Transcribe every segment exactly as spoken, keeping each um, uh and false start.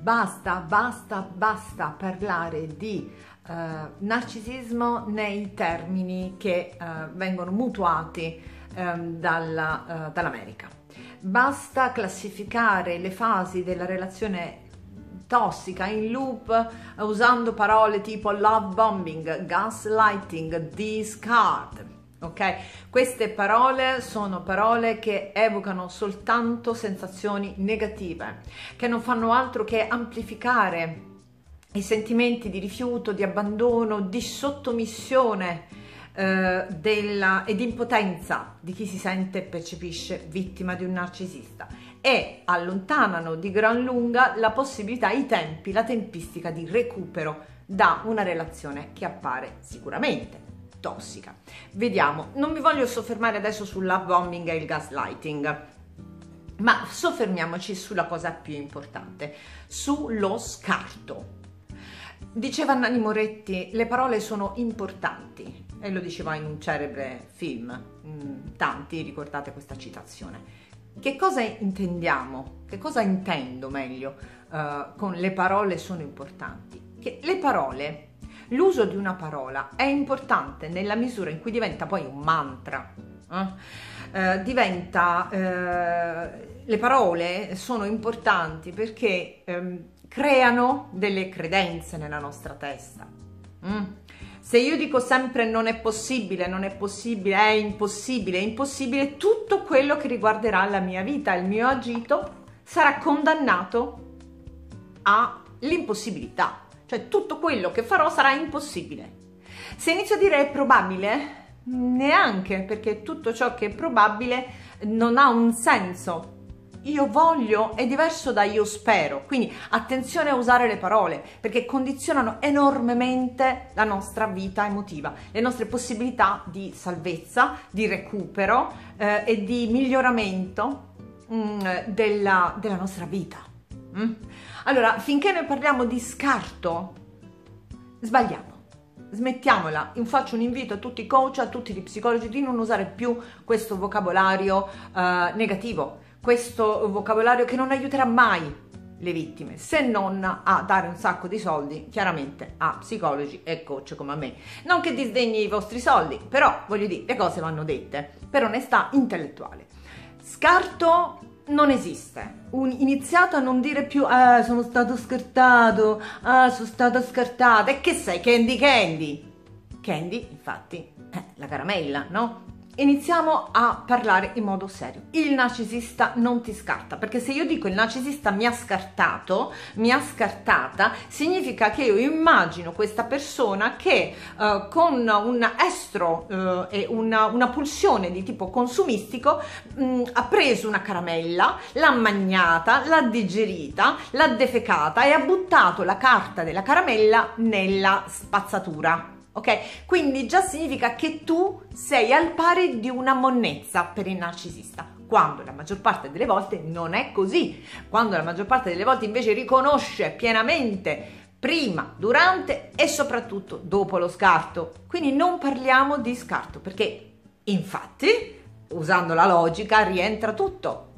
Basta, basta, basta parlare di uh, narcisismo nei termini che uh, vengono mutuati um, dalla, uh, dall'America. Basta classificare le fasi della relazione tossica in loop uh, usando parole tipo love bombing, gaslighting, discard. Ok? Queste parole sono parole che evocano soltanto sensazioni negative, che non fanno altro che amplificare i sentimenti di rifiuto, di abbandono, di sottomissione eh, della, e di impotenza di chi si sente e percepisce vittima di un narcisista, e allontanano di gran lunga la possibilità, i tempi, la tempistica di recupero da una relazione che appare sicuramente tossica. Vediamo, non mi voglio soffermare adesso sul love bombing e il gaslighting, ma soffermiamoci sulla cosa più importante, sullo scarto. Diceva Nanni Moretti, le parole sono importanti, e lo diceva in un celebre film, tanti ricordate questa citazione. Che cosa intendiamo? Che cosa intendo meglio uh, con le parole sono importanti? Che le parole, l'uso di una parola è importante nella misura in cui diventa poi un mantra. Eh? Eh, diventa, eh, le parole sono importanti perché eh, creano delle credenze nella nostra testa. Mm? Se io dico sempre non è possibile, non è possibile, è impossibile, è impossibile, tutto quello che riguarderà la mia vita, il mio agito, sarà condannato all'impossibilità. Cioè tutto quello che farò sarà impossibile. Se inizio a dire è probabile, neanche, perché tutto ciò che è probabile non ha un senso. Io voglio è diverso da io spero, quindi attenzione a usare le parole, perché condizionano enormemente la nostra vita emotiva, le nostre possibilità di salvezza, di recupero eh, e di miglioramento mh, della, della nostra vita. Mm? Allora, finché noi parliamo di scarto, sbagliamo. Smettiamola. Io faccio un invito a tutti i coach, a tutti gli psicologi di non usare più questo vocabolario uh, negativo, questo vocabolario che non aiuterà mai le vittime, se non a dare un sacco di soldi, chiaramente, a psicologi e coach come me. Non che disdegni i vostri soldi, però voglio dire, le cose vanno dette per onestà intellettuale. Scarto non esiste. Un iniziato a non dire più ah, sono stato scartato, ah, sono stata scartata. E che sei, Candy Candy? Candy, infatti, è la caramella, no? Iniziamo a parlare in modo serio. Il narcisista non ti scarta, perché se io dico il narcisista mi ha scartato, mi ha scartata, significa che io immagino questa persona che uh, con un estro uh, e una, una pulsione di tipo consumistico mh, ha preso una caramella, l'ha mangiata, l'ha digerita, l'ha defecata e ha buttato la carta della caramella nella spazzatura. Ok? Quindi già significa che tu sei al pari di una monnezza per il narcisista, quando la maggior parte delle volte non è così, quando la maggior parte delle volte invece riconosce pienamente prima, durante e soprattutto dopo lo scarto. Quindi non parliamo di scarto, perché infatti, usando la logica, rientra tutto.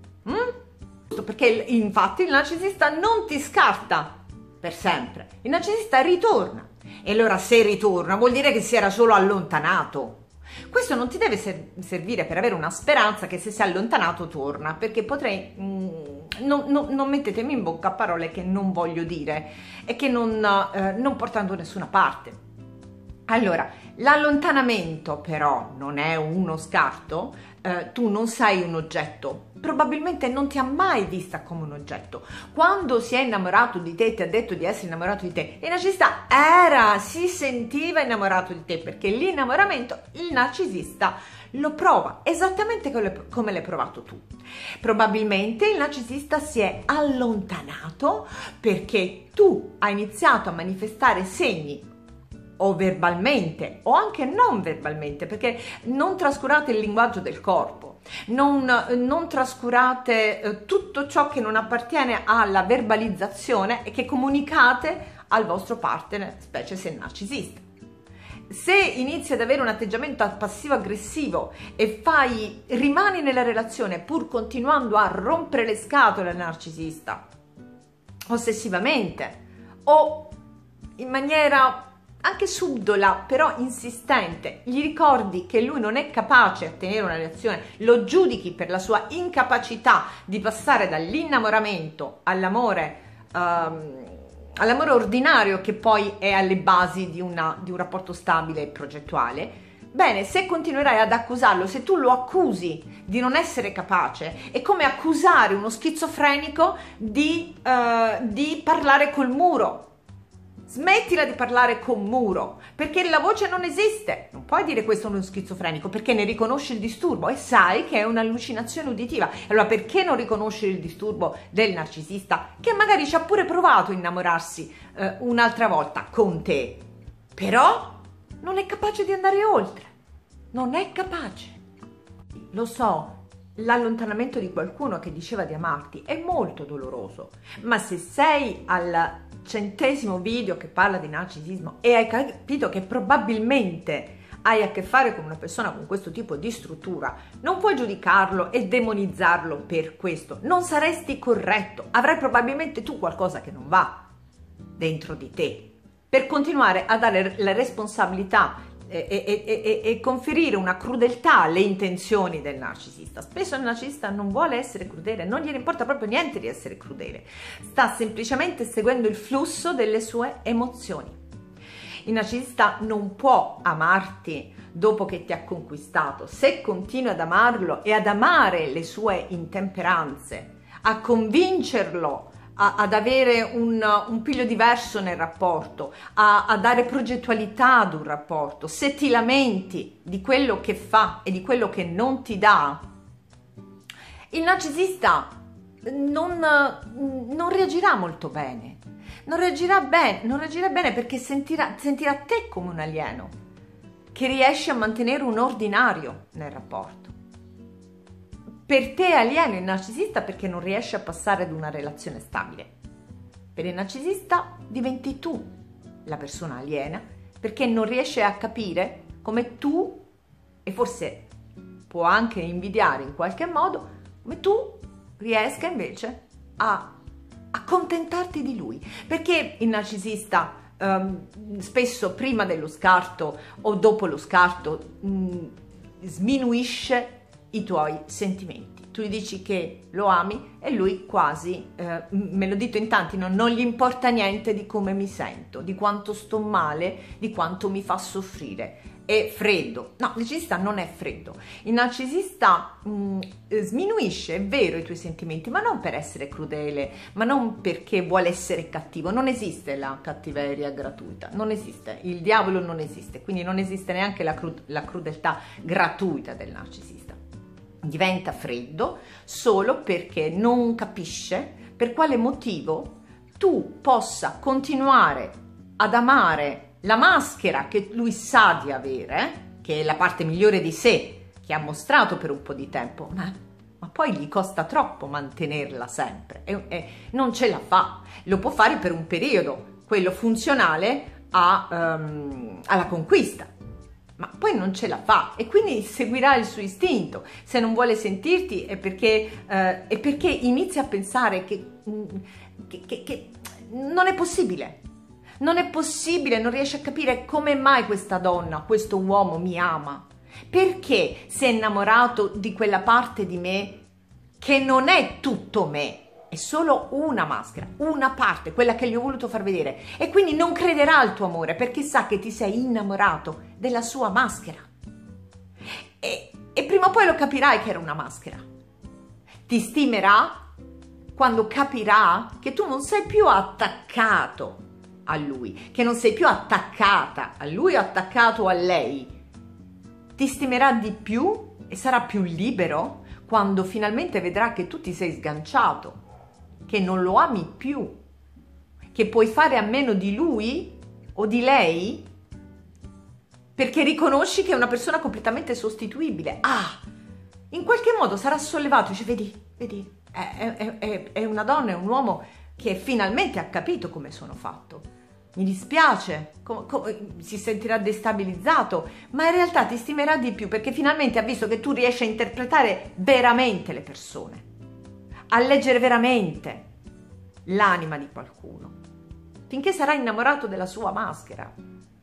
Mm? Perché infatti il narcisista non ti scarta per sempre, il narcisista ritorna. E allora se ritorna vuol dire che si era solo allontanato. Questo non ti deve ser servire per avere una speranza che se si è allontanato torna, perché potrei... Mm, non, non, non mettetemi in bocca parole che non voglio dire e che non, eh, non portano da nessuna parte. Allora, l'allontanamento però non è uno scarto, eh, tu non sei un oggetto, probabilmente non ti ha mai vista come un oggetto. Quando si è innamorato di te, ti ha detto di essere innamorato di te, il narcisista era, si sentiva innamorato di te, perché l'innamoramento il narcisista lo prova esattamente come l'hai provato tu. Probabilmente il narcisista si è allontanato perché tu hai iniziato a manifestare segni o verbalmente o anche non verbalmente, perché non trascurate il linguaggio del corpo, non, non trascurate eh, tutto ciò che non appartiene alla verbalizzazione e che comunicate al vostro partner, specie se è narcisista. Se inizi ad avere un atteggiamento passivo-aggressivo e fai, rimani nella relazione pur continuando a rompere le scatole al narcisista, ossessivamente o in maniera anche subdola, però insistente, gli ricordi che lui non è capace a tenere una relazione, lo giudichi per la sua incapacità di passare dall'innamoramento all'amore, um, all'amore ordinario che poi è alle basi di, una, di un rapporto stabile e progettuale, bene, se continuerai ad accusarlo, se tu lo accusi di non essere capace, è come accusare uno schizofrenico di, uh, di parlare col muro. Smettila di parlare con muro, perché la voce non esiste. Non puoi dire questo a uno schizofrenico, perché ne riconosci il disturbo e sai che è un'allucinazione uditiva. Allora perché non riconosci il disturbo del narcisista, che magari ci ha pure provato a innamorarsi eh, un'altra volta con te, però non è capace di andare oltre, non è capace. Lo so, l'allontanamento di qualcuno che diceva di amarti è molto doloroso, ma se sei al centesimo video che parla di narcisismo e hai capito che probabilmente hai a che fare con una persona con questo tipo di struttura, non puoi giudicarlo e demonizzarlo per questo, non saresti corretto, avrai probabilmente tu qualcosa che non va dentro di te, per continuare a dare la responsabilità E, e, e, e conferire una crudeltà alle intenzioni del narcisista. Spesso il narcisista non vuole essere crudele, non gliene importa proprio niente di essere crudele, sta semplicemente seguendo il flusso delle sue emozioni. Il narcisista non può amarti dopo che ti ha conquistato. Se continui ad amarlo e ad amare le sue intemperanze, a convincerlo A, ad avere un, un piglio diverso nel rapporto, a, a dare progettualità ad un rapporto, se ti lamenti di quello che fa e di quello che non ti dà, il narcisista non, non reagirà molto bene, non reagirà bene, non reagirà bene perché sentirà, sentirà te come un alieno che riesce a mantenere un ordinario nel rapporto. Per te è alieno il narcisista perché non riesce a passare ad una relazione stabile. Per il narcisista diventi tu la persona aliena perché non riesce a capire come tu, e forse può anche invidiare in qualche modo, come tu riesca invece a accontentarti di lui. Perché il narcisista um, spesso prima dello scarto o dopo lo scarto um, sminuisce i tuoi sentimenti. Tu gli dici che lo ami e lui quasi, eh, me lo dito in tanti, no? Non gli importa niente di come mi sento, di quanto sto male, di quanto mi fa soffrire. È freddo. No, il narcisista non è freddo. Il narcisista mh, sminuisce, è vero, i tuoi sentimenti, ma non per essere crudele, ma non perché vuole essere cattivo. Non esiste la cattiveria gratuita, non esiste. Il diavolo non esiste, quindi non esiste neanche la, cru- la crudeltà gratuita del narcisista. Diventa freddo solo perché non capisce per quale motivo tu possa continuare ad amare la maschera che lui sa di avere, che è la parte migliore di sé, che ha mostrato per un po' di tempo, ma, ma poi gli costa troppo mantenerla sempre e, e non ce la fa. Lo può fare per un periodo, quello funzionale a, um, alla conquista, ma poi non ce la fa e quindi seguirà il suo istinto. Se non vuole sentirti è perché, eh, è perché inizia a pensare che, che, che, che non è possibile, non è possibile, non riesce a capire come mai questa donna, questo uomo mi ama, perché si è innamorato di quella parte di me che non è tutto me, è solo una maschera, una parte, quella che gli ho voluto far vedere, e quindi non crederà al tuo amore perché sa che ti sei innamorato della sua maschera e, e prima o poi lo capirai che era una maschera. Ti stimerà quando capirà che tu non sei più attaccato a lui, che non sei più attaccata a lui o attaccato a lei. Ti stimerà di più e sarà più libero quando finalmente vedrà che tu ti sei sganciato, che non lo ami più, che puoi fare a meno di lui o di lei perché riconosci che è una persona completamente sostituibile. Ah, in qualche modo sarà sollevato, dice, vedi, vedi, è, è, è, è una donna, è un uomo che finalmente ha capito come sono fatto. Mi dispiace, com, com, si sentirà destabilizzato, ma in realtà ti stimerà di più perché finalmente ha visto che tu riesci a interpretare veramente le persone, a leggere veramente l'anima di qualcuno, finché sarà innamorato della sua maschera.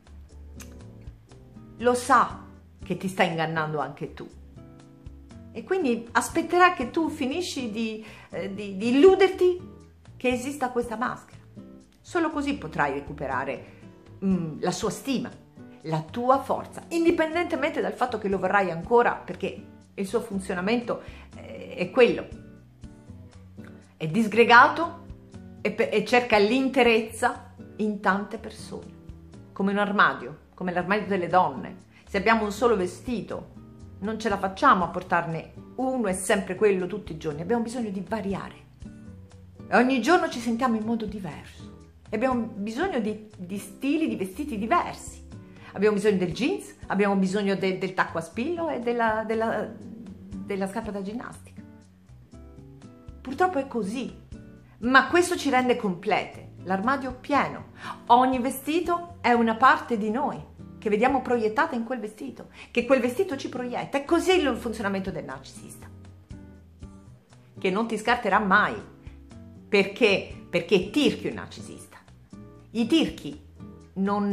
Lo sa che ti sta ingannando anche tu. E quindi aspetterà che tu finisci di, eh, di, di illuderti che esista questa maschera. Solo così potrai recuperare mm, la sua stima, la tua forza, indipendentemente dal fatto che lo vorrai ancora, perché il suo funzionamento eh, è quello. È disgregato e, e cerca l'interezza in tante persone, come un armadio, come l'armadio delle donne. Se abbiamo un solo vestito, non ce la facciamo a portarne uno e sempre quello tutti i giorni, abbiamo bisogno di variare. E ogni giorno ci sentiamo in modo diverso. E abbiamo bisogno di, di stili, di vestiti diversi. Abbiamo bisogno del jeans, abbiamo bisogno de, del tacco a spillo e della, della, della scarpa da ginnastica. Purtroppo è così, ma questo ci rende complete, l'armadio pieno. Ogni vestito è una parte di noi, che vediamo proiettata in quel vestito, che quel vestito ci proietta. È così il funzionamento del narcisista, che non ti scarterà mai, perché, perché è tirchio il narcisista. I tirchi non,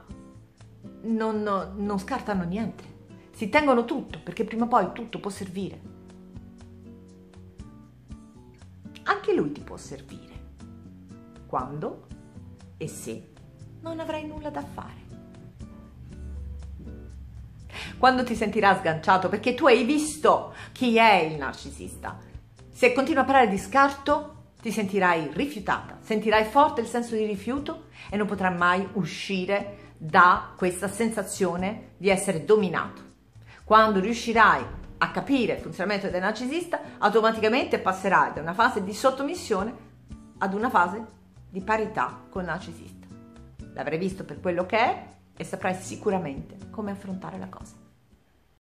non, non scartano niente, si tengono tutto, perché prima o poi tutto può servire. Anche lui ti può servire, quando e se non avrai nulla da fare. Quando ti sentirai sganciato perché tu hai visto chi è il narcisista. Se continua a parlare di scarto, ti sentirai rifiutata, sentirai forte il senso di rifiuto e non potrai mai uscire da questa sensazione di essere dominato. Quando riuscirai a capire il funzionamento del narcisista, automaticamente passerai da una fase di sottomissione ad una fase di parità con il narcisista. L'avrai visto per quello che è e saprai sicuramente come affrontare la cosa.